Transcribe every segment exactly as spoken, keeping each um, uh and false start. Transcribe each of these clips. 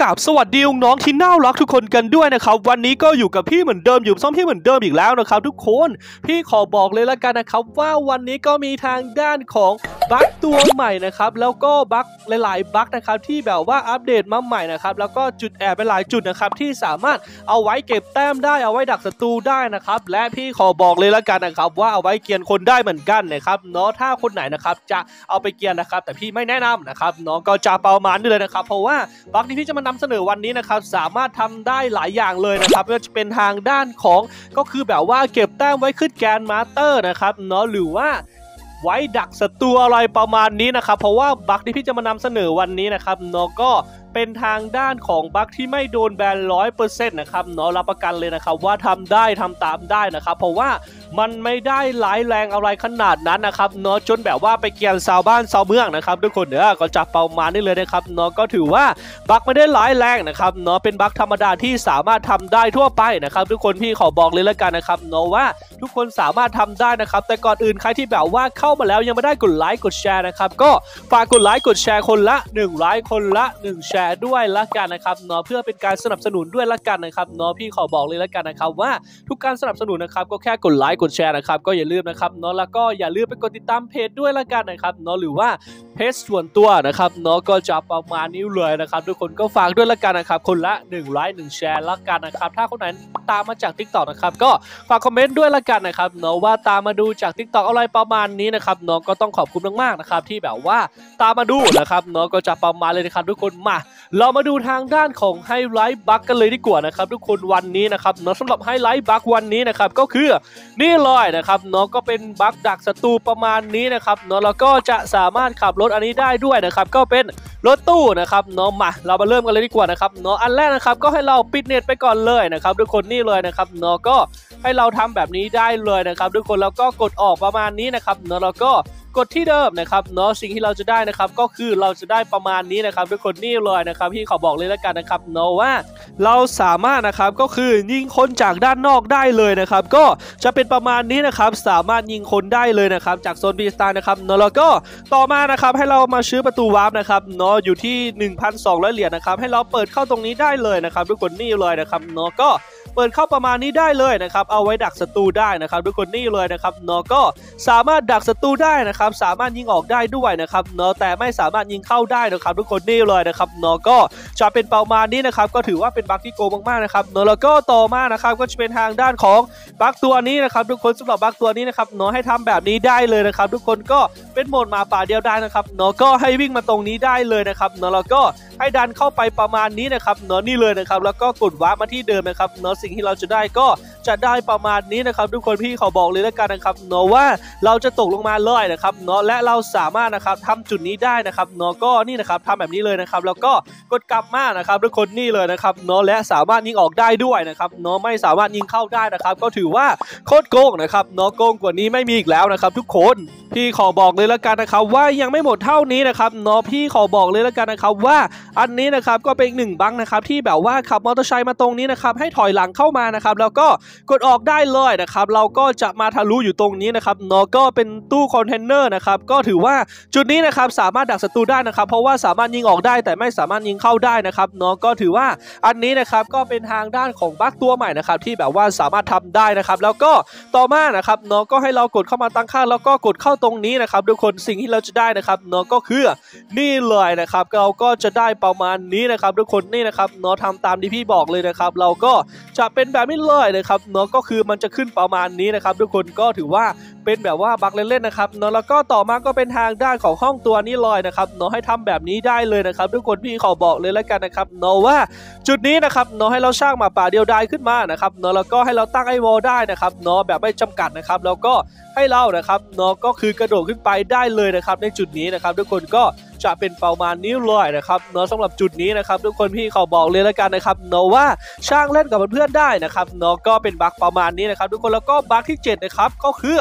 กราบสวัสดีน้องที่น่ารักทุกคนกันด้วยนะครับวันนี้ก็อยู่กับพี่เหมือนเดิมอยู่ซ่อมพี่เหมือนเดิมอีกแล้วนะครับทุกคนพี่ขอบอกเลยละกันนะครับว่าวันนี้ก็มีทางด้านของบั๊กตัวใหม่นะครับแล้วก็บั๊กหลายๆบั๊กนะครับที่แบบว่าอัปเดตมาใหม่นะครับแล้วก็จุดแอบไปหลายจุดนะครับที่สามารถเอาไว้เก็บแต้มได้เอาไว้ดักศัตรูได้นะครับและพี่ขอบอกเลยละกันนะครับว่าเอาไว้เกียนคนได้เหมือนกันนะครับเนาะถ้าคนไหนนะครับจะเอาไปเกียนนะครับแต่พี่ไม่แนะนำนะครับน้องก็จะประมาณนี้เลยนะครับเพราะว่าบั๊กที่พี่จะมานำเสนอวันนี้นะครับสามารถทำได้หลายอย่างเลยนะครับไม่ว่าจะเป็นทางด้านของก็คือแบบว่าเก็บแต้มไว้ขึ้นแกนมาสเตอร์นะครับเนาะหรือว่าไว้ดักศัตรูอะไรประมาณนี้นะครับเพราะว่าบั๊กที่พี่จะมานำเสนอวันนี้นะครับเนาะก็เป็นทางด้านของบั๊กที่ไม่โดนแบน ร้อยเปอร์เซ็นต์ นะครับเนาะรับประกันเลยนะครับว่าทำได้ทำตามได้นะครับเพราะว่ามันไม่ได้ร้ายแรงอะไรขนาดนั้นนะครับเนาะจนแบบว่าไปเกลียนชาวบ้านชาวเมืองนะครับทุกคนเนอะก็จะประมาณนี้เลยนะครับเนาะก็ถือว่าบั๊กไม่ได้ร้ายแรงนะครับเนาะเป็นบั๊กธรรมดาที่สามารถทำได้ทั่วไปนะครับทุกคนพี่ขอบอกเลยแล้วกันนะครับเนาะว่าทุกคนสามารถทำได้นะครับแต่ก่อนอื่นใครที่แบบว่าเข้ามาแล้วยังไม่ได้กดไลค์กดแชร์นะครับก็ฝากกดไลค์กดแชร์คนละหนึ่งไลค์คนละหนึ่งแชร์ด้วยละกันนะครับเนาะเพื่อเป็นการสนับสนุนด้วยละกันนะครับเนาะพี่ขอบอกเลยละกันนะครับว่าทุกการสนับสนุนนะครับก็แค่กดไลค์กดแชร์นะครับก็อย่าลืมนะครับเนาะแล้วก็อย่าลืมไปกดติดตามเพจด้วยละกันนะครับเนาะหรือว่าเพจส่วนตัวนะครับเนาะก็จะประมาณนี้เลยนะครับทุกคนก็ฝากด้วยละกันนะครับคนละหนึ่งไลค์หนึ่งแชร์ละกันนะครับถ้าคนไหนตามมาจาก ติ๊กต็อก นะครับก็ฝากคอมเมนต์ด้วยละกันนะครับเนาะว่าตามมาดูจาก ติ๊กต็อก อะไรประมาณนี้นะครับเนาะก็ต้องขอบคุณมากๆนะครับที่แบบว่าตามมาดูนะครับเนาะก็จะประมาณเลยนะครับทุกคนมาเรามาดูทางด้านของไฮไลท์บั๊กกันเลยดีกว่านะครับทุกคนวันนี้นะครับเนาะสำหรับไฮไลท์บั๊กวันนี้นะครับก็คือนี่เลยนะครับเนาะก็เป็นบั๊กดักศัตรูประมาณนี้นะครับเนาะแล้วก็จะสามารถขับรถอันนี้ได้ด้วยนะครับก็เป็นรถตู้นะครับเนาะมาเรามาเริ่มกันเลยดีกว่านะครับเนาะอันแรกนะครับก็ให้เราปิดเน็ตไปก่อนเลยนะครับทุกคนนี่เลยนะครับเนาะก็ให้เราทำแบบนี้ได้เลยนะครับทุกคนแล้วก็กดออกประมาณนี้นะครับเนาะแล้วก็กดที่เดิมนะครับเนาะสิ่งที่เราจะได้นะครับก็คือเราจะได้ประมาณนี้นะครับทุกคนนี่เลยนะครับพี่ขอบอกเลยแล้วกันนะครับเนาะว่าเราสามารถนะครับก็คือยิงคนจากด้านนอกได้เลยนะครับก็จะเป็นประมาณนี้นะครับสามารถยิงคนได้เลยนะครับจากโซนบีสตาร์นะครับเนาะแล้วก็ต่อมานะครับให้เรามาซื้อประตูวาร์ปนะครับเนาะอยู่ที่ หนึ่งพันสองร้อย เหรียญนะครับให้เราเปิดเข้าตรงนี้ได้เลยนะครับทุกคนนี่เลยนะครับเนาะก็เปิดเข้าประมาณนี้ได้เลยนะครับเอาไว้ดักศัตรูได้นะครับทุกคนนี่เลยนะครับเนาะก็สามารถดักศัตรูได้นะครับสามารถยิงออกได้ด้วยนะครับเนาะแต่ไม่สามารถยิงเข้าได้นะครับทุกคนนี่เลยนะครับเนาะก็จะเป็นประมาณนี้นะครับก็ถือว่าเป็นบั๊กที่โกงมากๆนะครับเนาะแล้วก็ต่อมานะครับก็จะเป็นทางด้านของบั๊กตัวนี้นะครับทุกคนสำหรับบั๊กตัวนี้นะครับเนาะให้ทำแบบนี้ได้เลยนะครับทุกคนก็เป็นโหมดหมาป่าเดียวได้นะครับเนาะก็ให้วิ่งมาตรงนี้ได้เลยนะครับเนาะแล้วก็ให้ดันเข้าไปประมาณนี้นะครับเนาะนี่เลยนะครับแล้วก็กดวาร์ปมาที่เดิมนะครับเนาะสิ่งที่เราจะได้ก็จะได้ประมาณนี้นะครับทุกคนพี่เขาบอกเลยแล้วกันนะครับเนาะว่าเราจะตกลงมาเลยนะครับเนาะและเราสามารถนะครับทำจุดนี้ได้นะครับเนาะก็นี่นะครับทำแบบนี้เลยนะครับแล้วก็กดกลับมานะครับทุกคนนี่เลยนะครับเนาะและสามารถยิงออกได้ด้วยนะครับเนาะไม่สามารถยิงเข้าได้นะครับก็ถือว่าโคตรโกงนะครับเนาะโกงกว่านี้ไม่มีอีกแล้วนะครับทุกคนพี่ขอบอกเลยแล้วกันนะครับว่ายังไม่หมดเท่านี้นะครับเนาะพี่ขอบอกเลยแล้วกันนะครับว่าอันนี้นะครับก็เป็นอีกหนึ่งบั๊กนะครับที่แบบว่าขับมอเตอร์ไซค์มาตรงนี้นะครับให้ถอยหลังเข้ามานะครับแล้วก็กดออกได้เลยนะครับเราก็จะมาทะลุอยู่ตรงนี้นะครับเนาะก็เป็นตู้คอนเทนเนอร์นะครับก็ถือว่าจุดนี้นะครับสามารถดักศัตรูได้นะครับเพราะว่าสามารถยิงออกได้แต่ไม่สามารถยิงเข้าได้นะครับเนาะก็ถือว่าอันนี้นะครับก็เป็นทางด้านของบั๊กตัวใหม่นะครับที่แบบว่าสามารถทำได้นะครับแล้วก็ต่อมานะครับเนาะก็ให้เรากดเข้ามาตั้งค่าแล้วก็กดเข้าตรงนี้นะครับทุกคนสิ่งที่เราจะได้นะครับเนาะก็คือนี่เลยนะครับเราก็จะได้ประมาณนี้นะครับทุกคนนี่นะครับเนาะทำตามที่พี่บอกเลยนะครับเราก็จะเป็นแบบนี้เลยนะครับเนาะก็คือมันจะขึ้นประมาณนี้นะครับทุกคนก็ถือว่าเป็นแบบว่าบั๊กเล่นๆนะครับเนาะแล้วก็ต่อมาก็เป็นทางด้านของห้องตัวนี้เลยนะครับเนาะให้ทำแบบนี้ได้เลยนะครับทุกคนพี่ขอบอกเลยแล้วกันนะครับเนาะว่าจุดนี้นะครับเนาะให้เราสร้างหมาป่าเดียวดายขึ้นมานะครับเนาะแล้วก็ให้เราตั้งไอวอลได้นะครับเนาะแบบไม่จำกัดนะครับแล้วก็ให้เรานะครับเนาะก็คือกระโดดขึ้นไปได้เลยนะครับในจุดนี้นะครับทุกคนก็จะเป็นประมาณนี้เลยนะครับเนาะสำหรับจุดนี้นะครับทุกคนพี่เขาบอกเลยแล้วกันนะครับเนาะว่าช่างเล่นกับเพื่อนๆได้นะครับเนาะก็เป็นบั๊กประมาณนี้นะครับทุกคนแล้วก็บั๊กที่เจ็ดนะครับก็คือ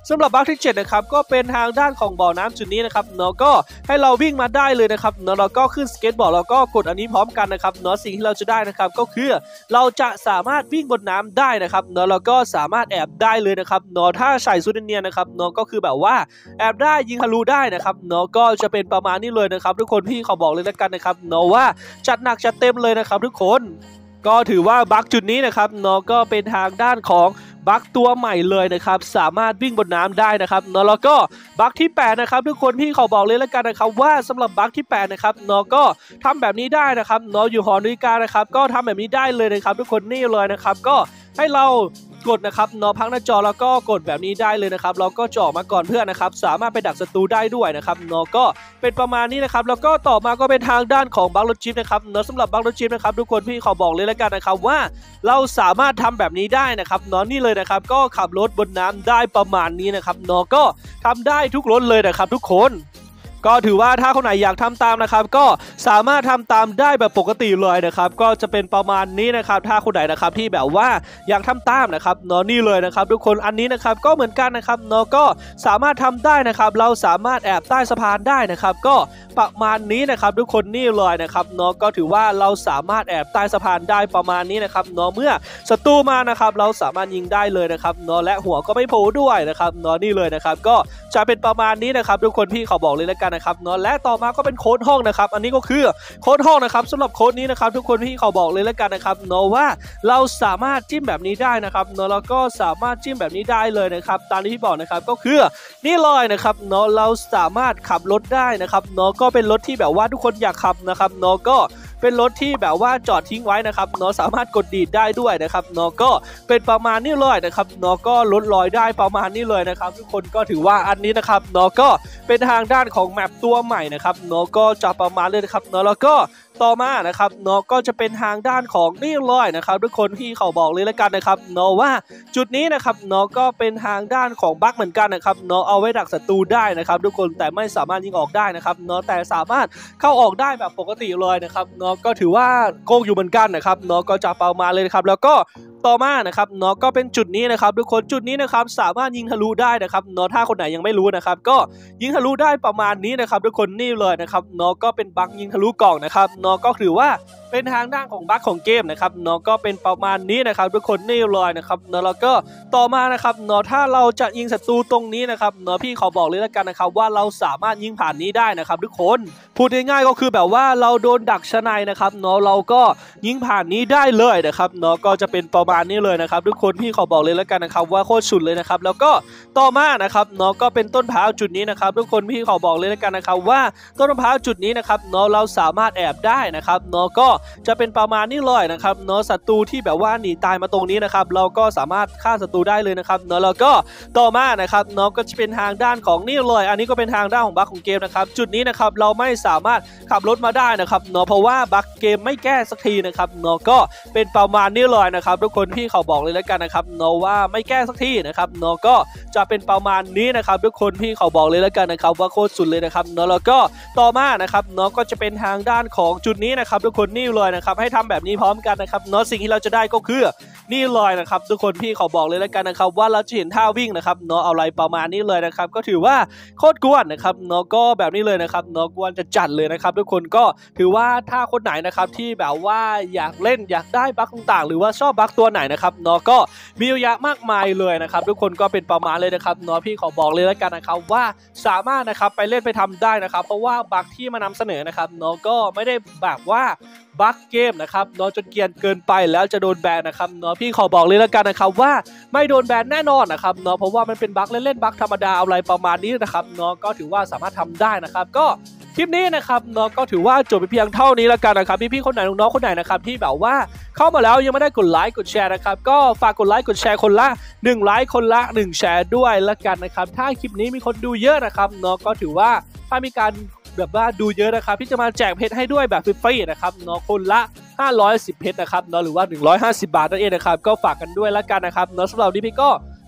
สำหรับบั๊กที่เจ็ดนะครับก็เป็นทางด้านของบ่อน้ำจุดนี้นะครับเนาะก็ให้เราวิ่งมาได้เลยนะครับเนาะเราก็ขึ้นสเก็ตบอร์ดแล้วก็กดอันนี้พร้อมกันนะครับเนาะสิ่งที่เราจะได้นะครับก็คือเราจะสามารถวิ่งบนน้ำได้นะครับเนาะเราก็สามารถแอบได้เลยนะครับเนาะถ้าใส่ชุดเนียนนะครับเนาะก็คือแบบว่าแอบได้ยิงทะลุได้นะครับเนาะก็จะเป็นประมาณนี้เลยนะครับทุกคนพี่เขาบอกเลยแล้วกันนะครับเนาะว่าจัดหนักจัดเต็มเลยนะครับทุกคนก็ถือว่าบั๊กจุดนี้นะครับเนาะก็เป็นทางด้านของบั๊กตัวใหม่เลยนะครับสามารถวิ่งบนน้ำได้นะครับเนาะแล้วก็บั๊กที่แปดนะครับทุกคนพี่เขาบอกเลยแล้วกันนะครับว่าสำหรับบั๊กที่แปดนะครับเนาะก็ทำแบบนี้ได้นะครับเนาะอยู่หอนาฬิกานะครับก็ทำแบบนี้ได้เลยนะครับทุกคนนี่เลยนะครับก็ให้เรากดนะครับเนาะพักหน้าจอแล้วก็กดแบบนี้ได้เลยนะครับเราก็จ่อมาก่อนเพื่อนนะครับสามารถไปดักศัตรูได้ด้วยนะครับเนาะก็เป็นประมาณนี้นะครับแล้วก็ต่อมาก็เป็นทางด้านของบั๊กรถจิ๊บนะครับเนาะสำหรับบั๊กรถจิ๊บนะครับทุกคนพี่ขอบอกเลยแล้วกันนะครับว่าเราสามารถทำแบบนี้ได้นะครับเนาะนี่เลยนะครับก็ขับรถบนน้ำได้ประมาณนี้นะครับเนาะก็ทำได้ทุกรถเลยนะครับทุกคนก็ถือว่าถ้าคนไหนอยากทำตามนะครับก็สามารถทำตามได้แบบปกติเลยนะครับก็จะเป็นประมาณนี้นะครับถ้าคนไหนนะครับที่แบบว่าอยากทำตามนะครับเนาะนี่เลยนะครับทุกคนอันนี้นะครับก็เหมือนกันนะครับเนาะก็สามารถทำได้นะครับเราสามารถแอบใต้สะพานได้นะครับก็ประมาณนี้นะครับทุกคนนี่เลยนะครับเนาะก็ถือว่าเราสามารถแอบใต้สะพานได้ประมาณนี้นะครับเนาะเมื่อศัตรูมานะครับเราสามารถยิงได้เลยนะครับเนาะและหัวก็ไม่โผล่ด้วยนะครับเนาะนี่เลยนะครับก็จะเป็นประมาณนี้นะครับทุกคนพี่เขาบอกเลยแล้วกันนะครับเนาะและต่อมาก็เป็นโค้ดห้องนะครับอันนี้ก็คือโค้ดห้องนะครับสำหรับโค้ดนี้นะครับทุกคนพี่เขาบอกเลยแล้วกันนะครับเนาะว่าเราสามารถจิ้มแบบนี้ได้นะครับเนาะแล้วก็สามารถจิ้มแบบนี้ได้เลยนะครับตามที่พี่บอกนะครับก็คือนี่เลยนะครับเนาะเราสามารถขับรถได้นะครับเนาะก็เป็นรถที่แบบว่าทุกคนอยากขับนะครับเนาะก็เป็นรถที่แบบว่าจอดทิ้งไว้นะครับเนาะสามารถกดดีดได้ด้วยนะครับเนาะก็เป็นประมาณนี้เลยนะครับเนาะก็ลดลอยได้ประมาณนี้เลยนะครับทุกคนก็ถือว่าอันนี้นะครับเนาะก็เป็นทางด้านของแมปตัวใหม่นะครับเนาะก็จะประมาณเลยนะครับเนาะแล้วก็ต่อมานะครับเนาะก็จะเป็นทางด้านของนี่เลยนะครับทุกคนที่เขาบอกเลยแล้วกันนะครับเนาะว่าจุดนี้นะครับเนาะก็เป็นทางด้านของบั๊กเหมือนกันนะครับเนาะเอาไว้ดักศัตรูได้นะครับทุกคนแต่ไม่สามารถยิงออกได้นะครับเนาะแต่สามารถเข้าออกได้แบบปกติเลยนะครับเนาะก็ถือว่าโกงอยู่เหมือนกันนะครับเนาะก็จะประมาณเลยนะครับแล้วก็ต่อมานะครับเนาะก็เป็นจุดนี้นะครับทุกคนจุดนี้นะครับสามารถยิงทะลุได้นะครับเนาะถ้าคนไหนยังไม่รู้นะครับก็ยิงทะลุได้ประมาณนี้นะครับทุกคนนี่เลยนะครับเนาะก็เป็นบั๊กยิงทะลุกล่องนะครับเนาะก็ถือว่าเป็นทางด้านของบั๊กของเกมนะครับเนาะก็เป็นประมาณนี้นะครับทุกคนนี่เลยนะครับเนาะแล้วก็ต่อมานะครับเนาะถ้าเราจะยิงศัตรูตรงนี้นะครับเนาะพี่เขาบอกเลยแล้วกันนะครับว่าเราสามารถยิงผ่านนี้ได้นะครับทุกคนพูดง่ายๆก็คือแบบว่าเราโดนดักชะไนนะครับเนาะเราก็ยิงผ่านนี้ได้เลยนะครับเนาะก็จะเป็นประมาณนี้เลยนะครับทุกคนพี่เขาบอกเลยแล้วกันนะครับว่าโคตรสุดเลยนะครับแล้วก็ต่อมานะครับเนาะก็เป็นต้นพร้าวจุดนี้นะครับทุกคนพี่เขาบอกเลยแล้วกันนะครับว่าต้นพร้าวจุดนี้นะครับเนาะเราสามารถแอบได้นะครับเนาะก็จะเป็นประมาณนี้เลยนะครับเนาะศัตรูที่แบบว่าหนีตายมาตรงนี้นะครับเราก็สามารถฆ่าศัตรูได้เลยนะครับเนาะแล้วก็ต่อมานะครับเนาะก็จะเป็นทางด้านของนี่เลยอันนี้ก็เป็นทางด้านของบั๊กของเกมนะครับจุดนี้นะครับเราไม่สามารถขับรถมาได้นะครับเนาะเพราะว่าบั๊กเกมไม่แก้สักทีนะครับเนาะก็เป็นประมาณนี้เลยนะครับทุกคนพี่เขาบอกเลยแล้วกันนะครับเนาะว่าไม่แก้สักทีนะครับเนาะก็จะเป็นประมาณนี้นะครับทุกคนพี่เขาบอกเลยแล้วกันนะครับว่าโคตรสุดเลยนะครับเนาะแล้วก็ต่อมานะครับเนาะก็จะเป็นทางด้านของจุดนี้นะครับทุกคนนี่เลยนะครับให้ทำแบบนี้พร้อมกันนะครับเนาะสิ่งที่เราจะได้ก็คือนี่เลยนะครับทุกคนพี่เขาบอกเลยแล้วกันนะครับว่าเราจะเห็นท่าวิ่งนะครับเนาะอะไรประมาณนี้เลยนะครับก็ถือว่าโคตรกวนนะครับเนาะก็แบบนี้เลยนะครับเนาะกวนจะจัดเลยนะครับทุกคนก็ถือว่าถ้าคนไหนนะครับที่แบบว่าอยากเล่นอยากได้บั๊กต่างๆหรือว่าชอบบั๊กตัวไหนนะครับเนาะก็มีเยอะแยะมากมายเลยนะครับทุกคนก็เป็นประมาณเลยนะครับเนาะพี่ขอบอกเลยแล้วกันนะครับว่าสามารถนะครับไปเล่นไปทำได้นะครับเพราะว่าบั๊กที่มานำเสนอนะครับเนาะก็ไม่ได้แบบว่าบั๊กเกมนะครับเนาะจนเกรียนเกินไปแล้วจะโดนแบนนะครับเนาะพี่ขอบอกเลยแล้วกันนะครับว่าไม่โดนแบนแน่นอนนะครับเนาะเพราะว่ามันเป็นบั๊กเล่นๆบั๊กธรรมดาอะไรประมาณนี้นะครับเนาะก็ถือว่าสามารถทำได้นะครับก็คลิปนี้นะครับเนาะก็ถือว่าจบไปเพียงเท่านี้แล้วกันนะครับพี่ๆคนไหนน้องๆคนไหนนะครับที่แบบว่าเข้ามาแล้วยังไม่ได้กดไลค์กดแชร์นะครับก็ฝากกดไลค์กดแชร์คนละหนึ่งไลค์คนละหนึ่งแชร์ด้วยแล้วกันนะครับถ้าคลิปนี้มีคนดูเยอะนะครับเนาะก็ถือว่าถ้ามีการแบบว่าดูเยอะนะครับพี่จะมาแจกเพชรให้ด้วยแบบฟรีๆนะครับเนาะคนละห้าร้อยสิบเพชรนะครับเนาะหรือว่าหนึ่งร้อยห้าสิบบาทนั่นเองนะครับก็ฝากกันด้วยแล้วกันนะครับเนาะสำหรับวันนี้พี่ก็ข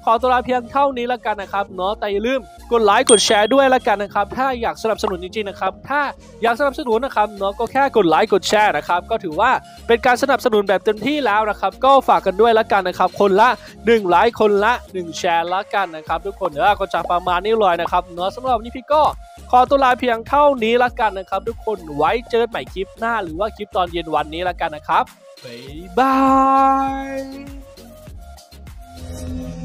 ขอตัวลาเพียงเท่านี้ละกันนะครับเนาะแต่อย่าลืมกดไลค์กดแชร์ด้วยละกันนะครับถ้าอยากสนับสนุนจริงๆนะครับถ้าอยากสนับสนุนนะครับเนาะก็แค่กดไลค์กดแชร์นะครับก็ถือว่าเป็นการสนับสนุนแบบเต็มที่แล้วนะครับก็ฝากกันด้วยละกันนะครับคนละหนึ่งไลค์คนละหนึ่งแชร์ละกันนะครับทุกคนเออก็จะประมาณนี้เลยนะครับเนาะสำหรับวันนี้พี่ก็ขอตัวลาเพียงเท่านี้ละกันนะครับทุกคนไว้เจอกันใหม่คลิปหน้าหรือว่าคลิปตอนเย็นวันนี้ละกันนะครับบ๊ายบาย